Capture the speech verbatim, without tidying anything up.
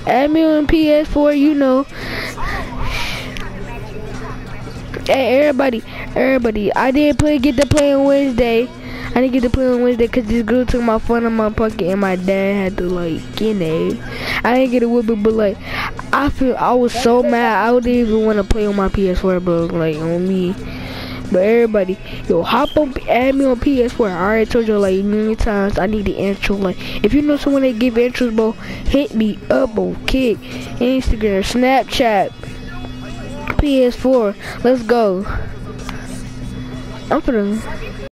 Add me on P S four, you know. Hey, everybody, everybody. I didn't play, get to play on Wednesday. I didn't get to play on Wednesday because this girl took my phone in my pocket and my dad had to, like, you know. I didn't get a whip it, but, like, I feel, I was so mad. I didn't even want to play on my P S four, bro, like, on me. But everybody, yo, hop on, add me on P S four. I already told you, like, many times, I need the intro. Like, if you know someone that give intros, bro, hit me up on Kick, Instagram, Snapchat, P S four. Let's go. I'm finna